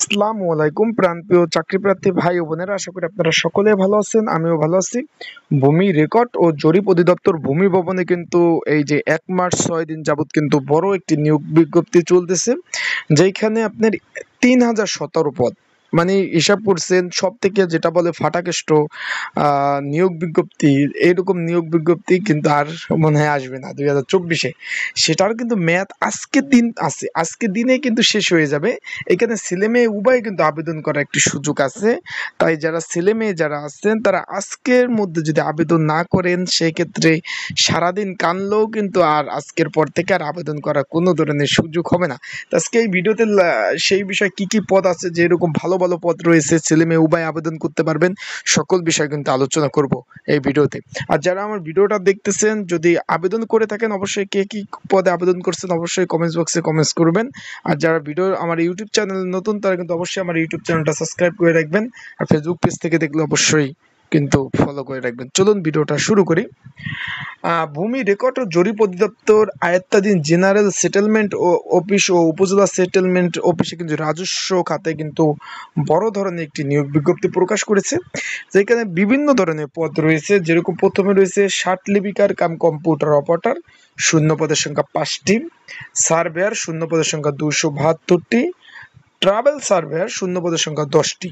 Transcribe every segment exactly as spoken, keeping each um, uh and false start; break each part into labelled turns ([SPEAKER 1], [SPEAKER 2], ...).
[SPEAKER 1] আসসালামু আলাইকুম প্রাণপ্রিয় চাকরিপ্রার্থী ভাই ও বোনেরা, আশা করি আপনারা সকলে ভালো আছেন। আমিও ভালো আছি। ভূমি রেকর্ড ও জরিপ অধিদপ্তর ভূমি ভবনে কিন্তু এই যে এক মাস ছয় দিন যাবত কিন্তু বড় একটি নিয়োগ বিজ্ঞপ্তি চলতেছে, যেখানে আপনার তিন হাজার সতেরো পদ, মানে হিসাব করছেন সব থেকে যেটা বলে ফাটাকেষ্ট আহ, নিয়োগ বিজ্ঞপ্তি। এইরকম নিয়োগ বিজ্ঞপ্তি কিন্তু আর মনে হয় আসবে না দুই হাজার চব্বিশে। সেটার কিন্তু মেয়াদ আজকের দিন আছে, আজকের দিনে কিন্তু শেষ হয়ে যাবে। এখানে ছেলে মেয়ে উভয় কিন্তু আবেদন করার একটি সুযোগ আছে। তাই যারা ছেলে মেয়ে যারা আছেন তারা আজকের মধ্যে যদি আবেদন না করেন, সেক্ষেত্রে সারাদিন কানলেও কিন্তু আর আজকের পর থেকে আর আবেদন করার কোনো ধরনের সুযোগ হবে না। তো আজকে এই ভিডিওতে লা- সেই বিষয় কি কি পদ আছে, যে এরকম ভালো ভালো পদ রয়েছে, ছেলে মেয়ে উভয় আবেদন করতে পারবেন, সকল বিষয় কিন্তু আলোচনা করব এই ভিডিওতে। আর যারা আমার ভিডিওটা দেখতেছেন, যদি আবেদন করে থাকেন, অবশ্যই কে কি পদে আবেদন করছেন অবশ্যই কমেন্টস বক্সে কমেন্টস করবেন। আর যারা ভিডিও আমার ইউটিউব চ্যানেল নতুন, তারা কিন্তু অবশ্যই আমার ইউটিউব চ্যানেলটা সাবস্ক্রাইব করে রাখবেন। আর ফেসবুক পেজ থেকে দেখলে অবশ্যই কিন্তু ফলো করে রাখবেন। চলুন ভিডিওটা শুরু করি। আহ, ভূমি রেকর্ড ও জরিপ অধিদপ্তর আয়ত্তাধীন জেনারেল সেটেলমেন্ট ও অফিস ও উপজেলা সেটেলমেন্ট অফিসে কিন্তু রাজস্ব খাতে কিন্তু বড় ধরনের একটি নিয়োগ বিজ্ঞপ্তি প্রকাশ করেছে, যেখানে বিভিন্ন ধরনের পদ রয়েছে। যেরকম প্রথমে রয়েছে ষাট লিপিকার কাম কম্পিউটার অপারেটর, শূন্য পদের সংখ্যা পাঁচটি। সার্ভেয়ার শূন্য পদের সংখ্যা দুশো বাহাত্তরটি। ট্রাভেল সার্ভেয়ার শূন্য পদের সংখ্যা দশটি।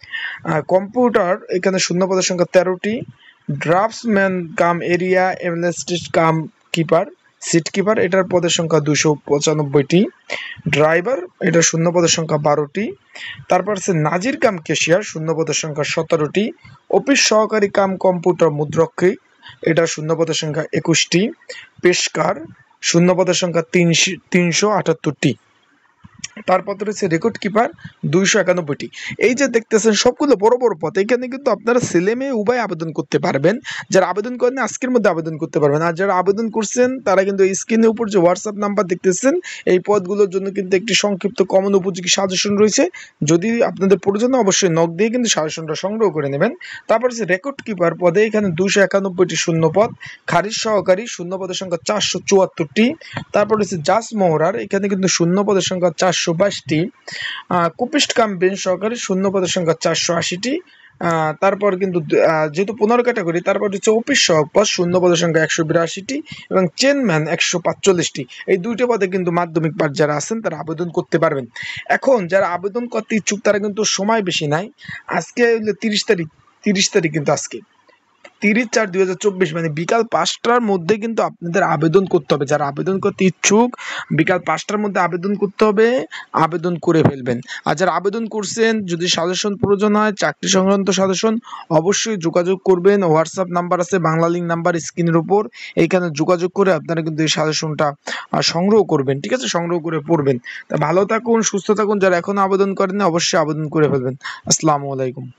[SPEAKER 1] কম্পিউটার এখানে শূন্য পদের সংখ্যা তেরোটি। Draftsman cum area analyst cum keeper, seat keeper, এটার পদের সংখ্যা দুশো পঁচানব্বইটি। ড্রাইভার, এটা শূন্য পদের সংখ্যা বারোটি। তারপর আছে নাজির কাম ক্যাশিয়ার, শূন্য পদের সংখ্যা সতেরোটি। অফিস সহকারী কাম কম্পিউটার মুদ্রক্ষী, এটা শূন্য পদের সংখ্যা একুশটি। পেশকার শূন্য পদের সংখ্যা তিনশো তিনশো আটাত্তরটি। তারপর রয়েছে রেকর্ড কিপার দুইশো একানব্বইটি। এই যে দেখতেছেন সবগুলো বড় বড় পদ, এখানে কিন্তু আপনারা ছেলে মেয়ে উভয় আবেদন করতে পারবেন। যারা আবেদন করেন আজকের মধ্যে আবেদন করতে পারবেন, আর যারা আবেদন করছেন তারা কিন্তু স্ক্রিনের উপর যে হোয়াটসঅ্যাপ নাম্বার দেখতেছেন, এই পদগুলোর জন্য কিন্তু একটি সংক্ষিপ্ত কমন উপযোগী সাজেশন রয়েছে। যদি আপনাদের প্রয়োজন অবশ্যই নক দিয়ে কিন্তু সাজেশনটা সংগ্রহ করে নেবেন। তারপর হচ্ছে রেকর্ড কিপার পদে এখানে দুইশো একানব্বইটি শূন্য পদ। খারিজ সহকারী শূন্য পদের সংখ্যা চারশো চুয়াত্তরটি। তারপর হচ্ছে জাজ মোহরার, এখানে কিন্তু শূন্য পদের সংখ্যা চারশো বাইশটি। কুপিস্ট কাম বেঞ্চ সহকারী শূন্য পদের সংখ্যা চারশো আশিটি। আহ, তারপর কিন্তু আহ, যেহেতু পনেরো ক্যাটাগরি, তারপর হচ্ছে অফিস সহক পদ শূন্য পদের সংখ্যা একশো বিরাশিটি এবং চেনম্যান একশো পাঁচচল্লিশটি। এই দুইটা পদে কিন্তু মাধ্যমিক পাস যারা আছেন তারা আবেদন করতে পারবেন। এখন যারা আবেদন করতে ইচ্ছুক তারা কিন্তু সময় বেশি নাই। আজকে তিরিশ তারিখ, তিরিশ তারিখ কিন্তু আজকে তিরিশ চার দুই হাজার চব্বিশ, মানে বিকাল পাঁচটার মধ্যে কিন্তু আপনাদের আবেদন করতে হবে। যারা আবেদন করতে ইচ্ছুক বিকাল পাঁচটার মধ্যে আবেদন করতে হবে, আবেদন করে ফেলবেন। আর যারা আবেদন করছেন, যদি সাজেশন প্রয়োজন হয়, চাকরি সংক্রান্ত সাজেশন, অবশ্যই যোগাযোগ করবেন। হোয়াটসঅ্যাপ নাম্বার আছে, বাংলা লিঙ্ক নাম্বার স্ক্রিনের উপর, এইখানে যোগাযোগ করে আপনারা কিন্তু এই সাজেশনটা সংগ্রহ করবেন। ঠিক আছে, সংগ্রহ করে পড়বেন। তা ভালো থাকুন, সুস্থ থাকুন। যারা এখনো আবেদন করেন অবশ্যই আবেদন করে ফেলবেন। আসসালামু আলাইকুম।